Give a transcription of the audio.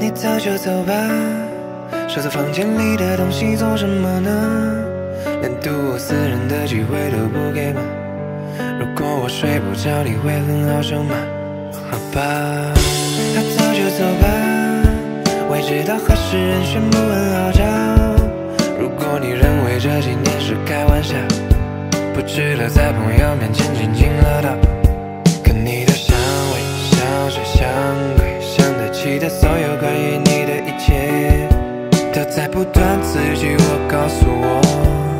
你走就走吧，收藏房间里的东西做什么呢？连独我私人的机会都不给吗？如果我睡不着，你会很好受吗？好吧，那走就走吧，我也知道合适人选不很好找。如果你认为这几年是开玩笑，不值得在朋友面前津津乐道。可你的香味像是香味，想得起的所有关于你的一切，都在不断刺激我，告诉我